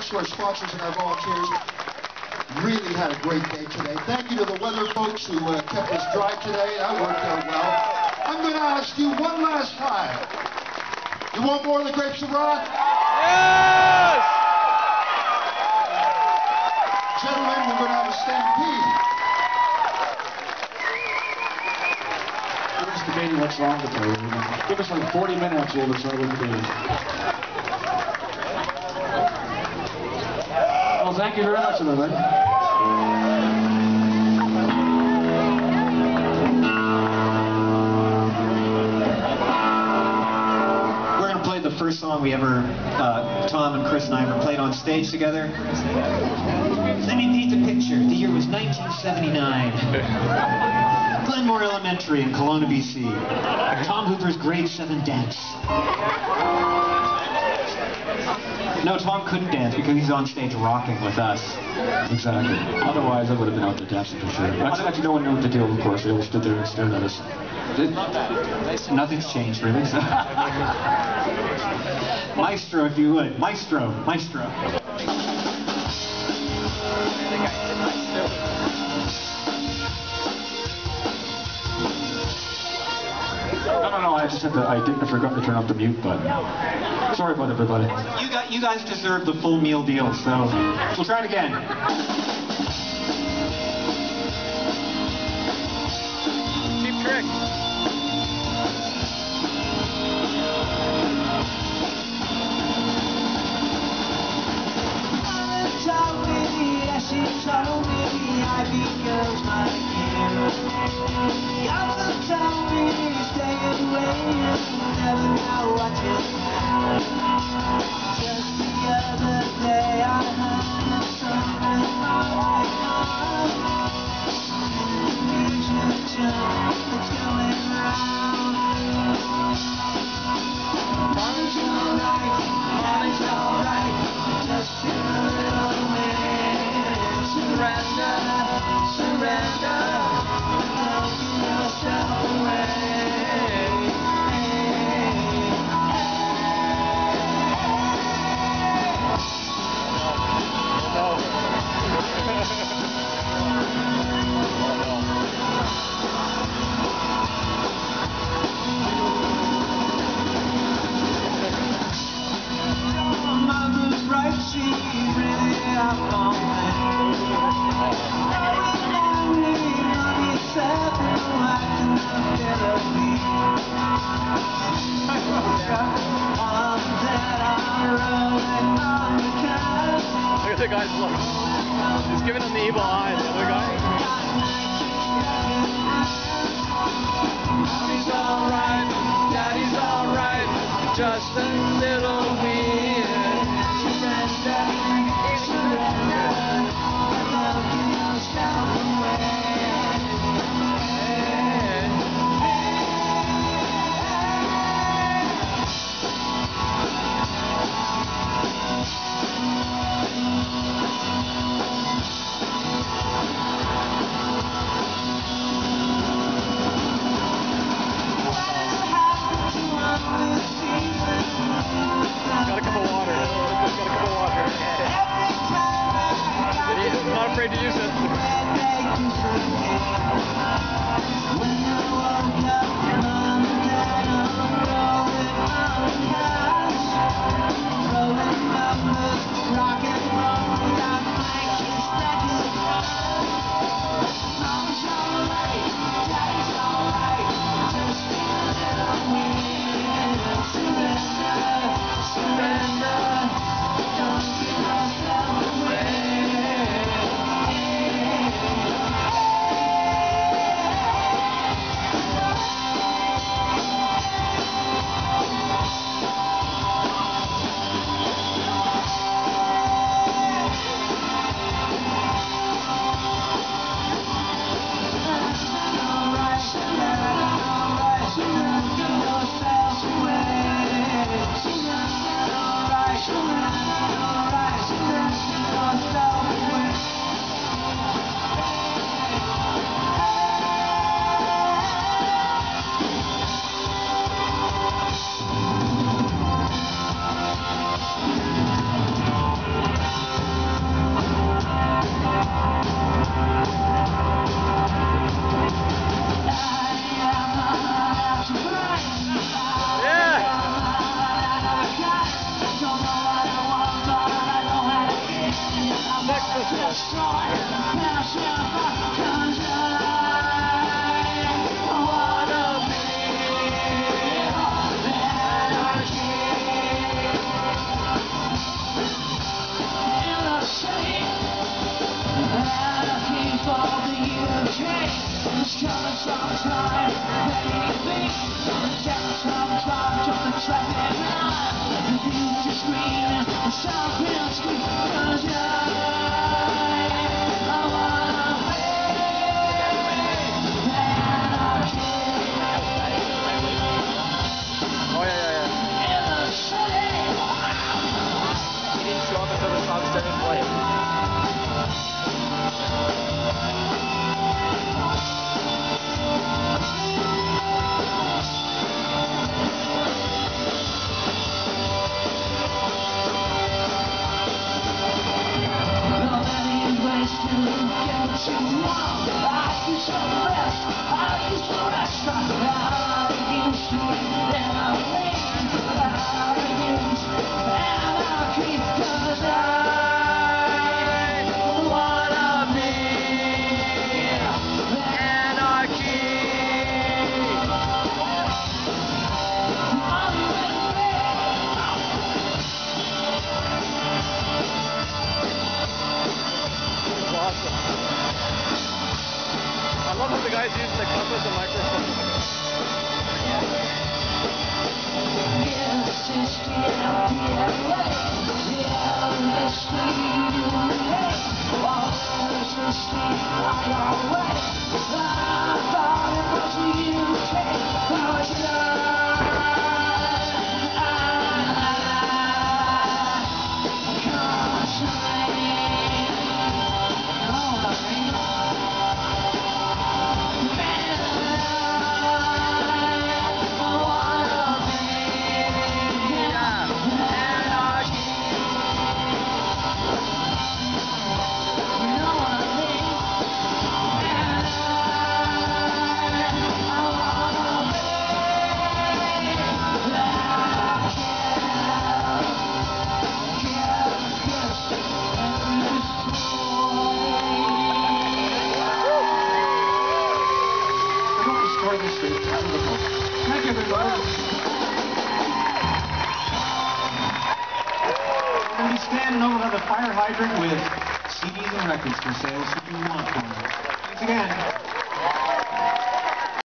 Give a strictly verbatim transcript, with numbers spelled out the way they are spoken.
thanks to our sponsors and our volunteers. Really had a great day today. Thank you to the weather folks who uh, kept us dry today. That worked out well. I'm going to ask you one last time. You want more of the Grapes of Wrath? Yes! Gentlemen, we're going to have a stampede. We're just debating what's wrong with her. Give us like forty minutes, we'll decide what to do. Well, thank you very much, everybody. We're going to play the first song we ever, uh, Tom and Chris and I ever played on stage together. Let me paint the picture. The year was nineteen seventy-nine. Glenmore Elementary in Kelowna, B C. Tom Hooper's grade seven dance. No, Tom couldn't dance because he's on stage rocking with us. Exactly. Otherwise, I would have been out there dancing for sure. Actually, actually, no one knew what to do, of course. They all stood there and stared at us. Nothing's changed, really. So. Maestro, if you would. Maestro. Maestro. No, no, no, I just had to, I didn't, I forgot to turn off the mute button. Sorry about everybody. You got, you guys deserve the full meal deal, so we'll try it again. Cheap trick. She told me I becomes my hero. He also told me stay away, you never know what you'll have. Just the other day I heard a song in my heart. Confusion that's going round. Mom's alright, Daddy's alright, just in a little way. Surrender, surrender, don't give yourself away. Mother's right, she's really up on me. Look at the guy's look. He's giving him the evil eye, the other guy. Mommy's alright, Daddy's alright, just a little weird. Surrender, surrender, don't give yourself away. Got a cup of water. Just got a cup of water. He's not afraid to use it. I love how the guys use the cup as a microphone. Thank you, everybody. We're going to be standing over by the fire hydrant with C Ds and records for sale, so if you want one. Thanks again.